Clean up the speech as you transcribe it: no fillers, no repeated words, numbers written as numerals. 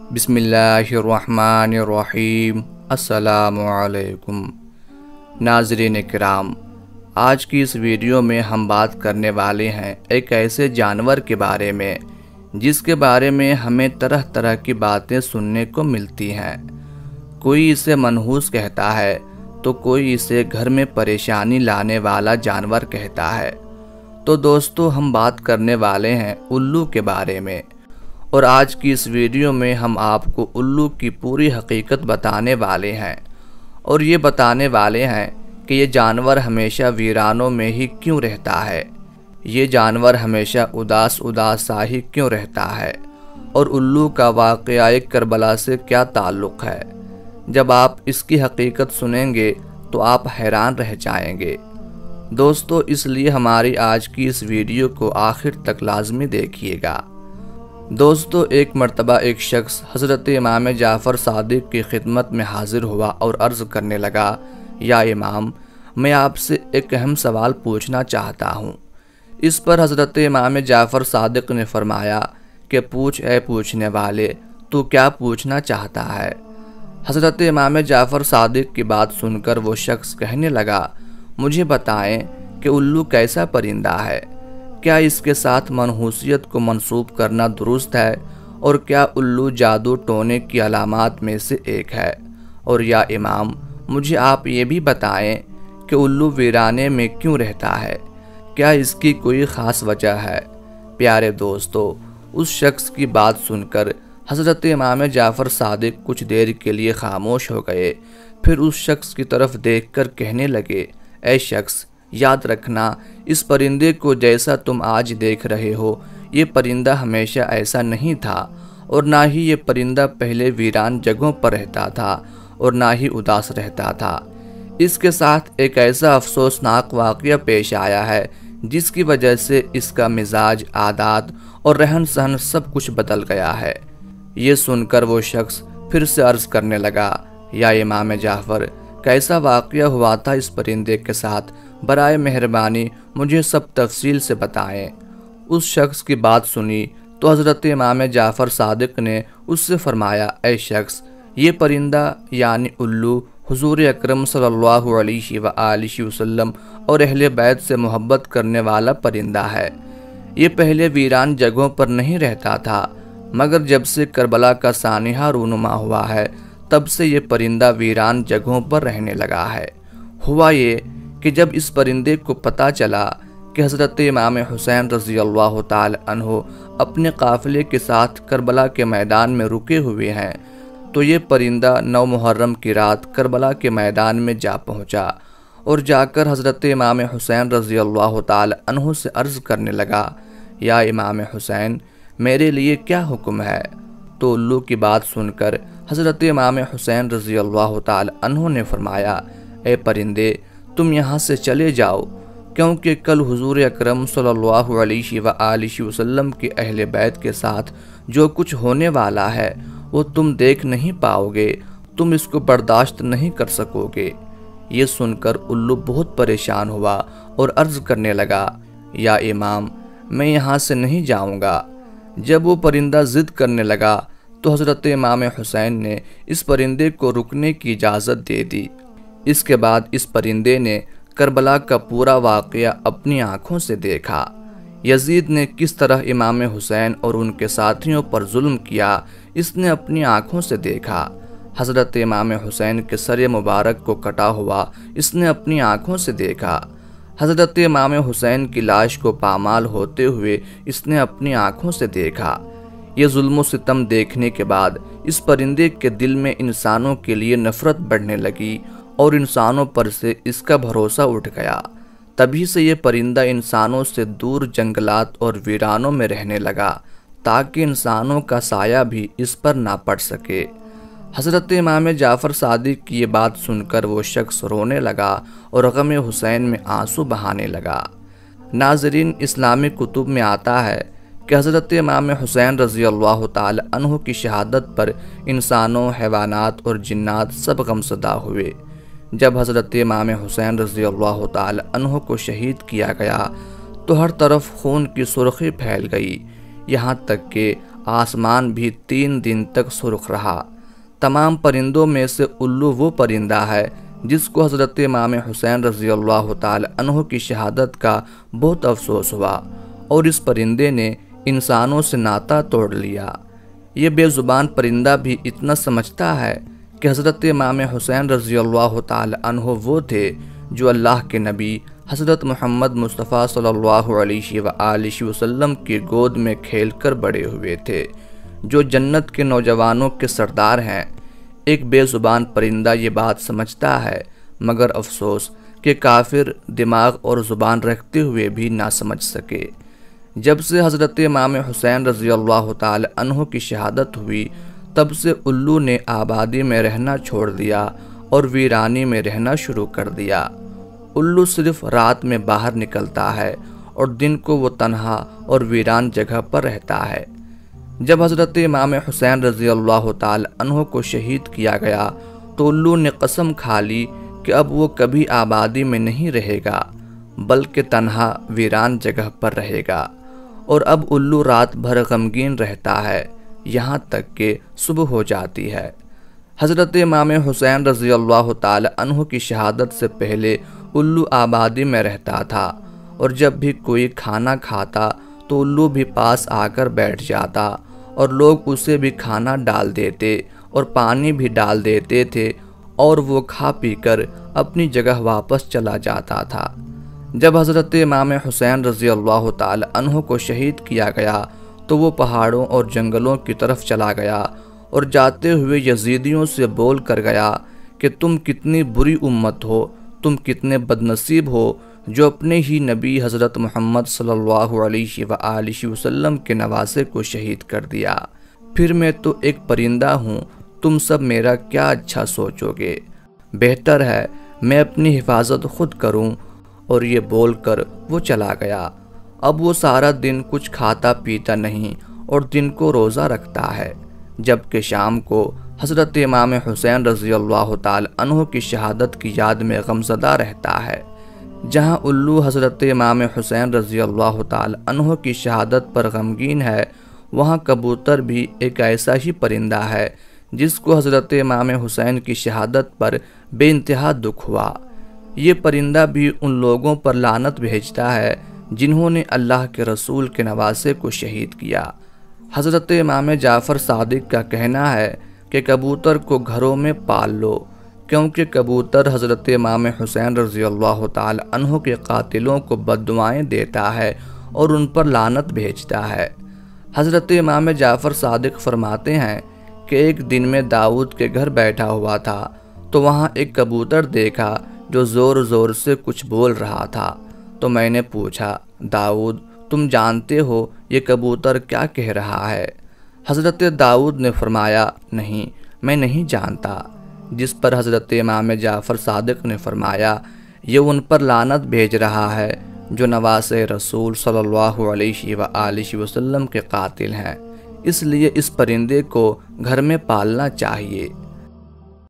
بسم اللہ الرحمن الرحیم۔ السلام علیکم ناظرین کرام، آج کی اس ویڈیو میں ہم بات کرنے والے ہیں ایک ایسے جانور کے بارے میں جس کے بارے میں ہمیں طرح طرح کی باتیں سننے کو ملتی ہیں۔ کوئی اسے منحوس کہتا ہے تو کوئی اسے گھر میں پریشانی لانے والا جانور کہتا ہے۔ تو دوستو، ہم بات کرنے والے ہیں الو کے بارے میں، اور آج کی اس ویڈیو میں ہم آپ کو الو کی پوری حقیقت بتانے والے ہیں، اور یہ بتانے والے ہیں کہ یہ جانور ہمیشہ ویرانوں میں ہی کیوں رہتا ہے، یہ جانور ہمیشہ اداس سا ہی کیوں رہتا ہے، اور الو کا واقعہ کربلا سے کیا تعلق ہے۔ جب آپ اس کی حقیقت سنیں گے تو آپ حیران رہ جائیں گے۔ دوستو، اس لیے ہماری آج کی اس ویڈیو کو آخر تک لازمی دیکھیے گا۔ دوستو، ایک مرتبہ ایک شخص حضرت امام جعفر صادق کی خدمت میں حاضر ہوا اور عرض کرنے لگا، یا امام، میں آپ سے ایک اہم سوال پوچھنا چاہتا ہوں۔ اس پر حضرت امام جعفر صادق نے فرمایا کہ پوچھ اے پوچھنے والے، تو کیا پوچھنا چاہتا ہے؟ حضرت امام جعفر صادق کی بات سن کر وہ شخص کہنے لگا، مجھے بتائیں کہ الو کیسا پرندہ ہے؟ کیا اس کے ساتھ منحوسیت کو منسوب کرنا درست ہے؟ اور کیا الو جادو ٹونے کی علامات میں سے ایک ہے؟ اور یا امام، مجھے آپ یہ بھی بتائیں کہ الو ویرانے میں کیوں رہتا ہے؟ کیا اس کی کوئی خاص وجہ ہے؟ پیارے دوستو، اس شخص کی بات سن کر حضرت امام جعفر صادق کچھ دیر کے لیے خاموش ہو گئے، پھر اس شخص کی طرف دیکھ کر کہنے لگے، اے شخص، یاد رکھنا، اس پرندے کو جیسا تم آج دیکھ رہے ہو، یہ پرندہ ہمیشہ ایسا نہیں تھا، اور نہ ہی یہ پرندہ پہلے ویران جگہوں پر رہتا تھا اور نہ ہی اداس رہتا تھا۔ اس کے ساتھ ایک ایسا افسوسناک واقعہ پیش آیا ہے جس کی وجہ سے اس کا مزاج، عادات اور رہن سہن سب کچھ بدل گیا ہے۔ یہ سن کر وہ شخص پھر سے عرض کرنے لگا، یا امام جعفر، کیسا واقعہ ہوا تھا اس پرندے کے ساتھ؟ برائے مہربانی مجھے سب تفصیل سے بتائیں۔ اس شخص کی بات سنی تو حضرت امام جعفر صادق نے اس سے فرمایا، اے شخص، یہ پرندہ یعنی الو حضور اکرم صلی اللہ علیہ وآلہ وسلم اور اہل بیت سے محبت کرنے والا پرندہ ہے۔ یہ پہلے ویران جگہوں پر نہیں رہتا تھا، مگر جب سے کربلا کا سانحہ رونما ہوا ہے تب سے یہ پرندہ ویران جگہوں پر رہنے لگا ہے۔ ہوا یہ کہ جب اس پرندے کو پتہ چلا کہ حضرت امام حسین رضی اللہ تعالی عنہ اپنے قافلے کے ساتھ کربلا کے میدان میں رکے ہوئے ہیں، تو یہ پرندہ 9 محرم کی رات کربلا کے میدان میں جا پہنچا، اور جا کر حضرت امام حسین رضی اللہ تعالی عنہ سے عرض کرنے لگا، یا امام حسین، میرے لیے کیا حکم ہے؟ تو الو کی بات سن کر حضرت امام حسین رضی اللہ تعالی عنہ نے فرمایا، اے پرندے، تم یہاں سے چلے جاؤ، کیونکہ کل حضور اکرم صلی اللہ علیہ وآلہ وسلم کے اہل بیت کے ساتھ جو کچھ ہونے والا ہے وہ تم دیکھ نہیں پاؤ گے، تم اس کو برداشت نہیں کر سکو گے۔ یہ سن کر الو بہت پریشان ہوا اور عرض کرنے لگا، یا امام، میں یہاں سے نہیں جاؤں گا۔ جب وہ پرندہ ضد کرنے لگا تو حضرت امام حسین نے اس پرندے کو رکنے کی اجازت دے دی۔ اس کے بعد اس پرندے نے کربلا کا پورا واقعہ اپنی آنکھوں سے دیکھا۔ یزید نے کس طرح امام حسین اور ان کے ساتھیوں پر ظلم کیا، اس نے اپنی آنکھوں سے دیکھا۔ حضرت امام حسین کے سر مبارک کو کٹا ہوا اس نے اپنی آنکھوں سے دیکھا۔ حضرت امام حسین کی لاش کو پامال ہوتے ہوئے اس نے اپنی آنکھوں سے دیکھا۔ یہ ظلم و ستم دیکھنے کے بعد اس پرندے کے دل میں انسانوں کے لیے نفرت بڑھنے لگی اور انسانوں پر سے اس کا بھروسہ اٹھ گیا۔ تبھی سے یہ پرندہ انسانوں سے دور جنگلات اور ویرانوں میں رہنے لگا تاکہ انسانوں کا سایہ بھی اس پر نہ پڑ سکے۔ حضرت امام جعفر صادق کی یہ بات سن کر وہ شخص رونے لگا اور غم حسین میں آنسو بہانے لگا۔ ناظرین، اسلامی کتب میں آتا ہے کہ حضرت امام حسین رضی اللہ تعالی عنہ کی شہادت پر انسانوں، حیوانات اور جنات سب غمزدہ ہوئے۔ جب حضرت امام حسین رضی اللہ تعالی عنہ کو شہید کیا گیا تو ہر طرف خون کی سرخی پھیل گئی، یہاں تک کہ آسمان بھی 3 دن تک سرخ رہا۔ تمام پرندوں میں سے الو وہ پرندہ ہے جس کو حضرت امام حسین رضی اللہ تعالی عنہ کی شہادت کا بہت افسوس ہوا، اور اس پرندے نے انسانوں سے ناطہ توڑ لیا۔ یہ بے زبان پرندہ بھی اتنا سمجھتا ہے کہ حضرت امام حسین رضی اللہ تعالی عنہ وہ تھے جو اللہ کے نبی حضرت محمد مصطفیٰ صلی اللہ علیہ وآلہ وسلم کی گود میں کھیل کر بڑے ہوئے تھے، جو جنت کے نوجوانوں کے سردار ہیں۔ ایک بے زبان پرندہ یہ بات سمجھتا ہے، مگر افسوس کہ کافر دماغ اور زبان رکھتے ہوئے بھی نہ سمجھ سکے۔ جب سے حضرت امام حسین رضی اللہ تعالی عنہ کی شہادت ہوئی، تب سے الو نے آبادی میں رہنا چھوڑ دیا اور ویرانی میں رہنا شروع کر دیا۔ الو صرف رات میں باہر نکلتا ہے اور دن کو وہ تنہا اور ویران جگہ پر رہتا ہے۔ جب حضرت امام حسین رضی اللہ تعالی عنہ کو شہید کیا گیا تو الو نے قسم کھا لی کہ اب وہ کبھی آبادی میں نہیں رہے گا، بلکہ تنہا ویران جگہ پر رہے گا، اور اب الو رات بھر غمگین رہتا ہے، یہاں تک کہ صبح ہو جاتی ہے۔ حضرت امام حسین رضی اللہ تعالی عنہ کی شہادت سے پہلے الو آبادی میں رہتا تھا، اور جب بھی کوئی کھانا کھاتا تو الو بھی پاس آ کر بیٹھ جاتا، اور لوگ اسے بھی کھانا ڈال دیتے اور پانی بھی ڈال دیتے تھے، اور وہ کھا پی کر اپنی جگہ واپس چلا جاتا تھا۔ جب حضرت امام حسین رضی اللہ تعالی عنہ کو شہید کیا گیا تو وہ پہاڑوں اور جنگلوں کی طرف چلا گیا، اور جاتے ہوئے یزیدیوں سے بول کر گیا کہ تم کتنی بری امت ہو، تم کتنے بدنصیب ہو جو اپنے ہی نبی حضرت محمد صلی اللہ علیہ وآلہ وسلم کے نواسے کو شہید کر دیا۔ پھر میں تو ایک پرندہ ہوں، تم سب میرا کیا اچھا سوچو گے؟ بہتر ہے میں اپنی حفاظت خود کروں۔ اور یہ بول کر وہ چلا گیا۔ اب وہ سارا دن کچھ کھاتا پیتا نہیں اور دن کو روزہ رکھتا ہے، جبکہ شام کو حضرت امام حسین رضی اللہ تعالی عنہ کی شہادت کی یاد میں غمزدہ رہتا ہے۔ جہاں الو حضرت امام حسین رضی اللہ تعالی عنہ کی شہادت پر غمگین ہے، وہاں کبوتر بھی ایک ایسا ہی پرندہ ہے جس کو حضرت امام حسین کی شہادت پر بے انتہا دکھ ہوا۔ یہ پرندہ بھی ان لوگوں پر لعنت بھیجتا ہے جنہوں نے اللہ کے رسول کے نواسے کو شہید کیا۔ حضرت امام جعفر صادق کا کہنا ہے کہ کبوتر کو گھروں میں پال لو، کیونکہ کبوتر حضرت امام حسین رضی اللہ تعالی عنہ کے قاتلوں کو بد دعائیں دیتا ہے اور ان پر لعنت بھیجتا ہے۔ حضرت امام جعفر صادق فرماتے ہیں کہ ایک دن میں داؤد کے گھر بیٹھا ہوا تھا تو وہاں ایک کبوتر دیکھا جو زور زور سے کچھ بول رہا تھا، تو میں نے پوچھا، داؤد تم جانتے ہو یہ کبوتر کیا کہہ رہا ہے؟ حضرت داؤد نے فرمایا، نہیں میں نہیں جانتا، جس پر حضرت امام جعفر صادق نے فرمایا، یہ ان پر لعنت بھیج رہا ہے جو نواسے رسول صلی اللہ علیہ وآلہ وسلم کے قاتل ہیں، اس لیے اس پرندے کو گھر میں پالنا چاہیے۔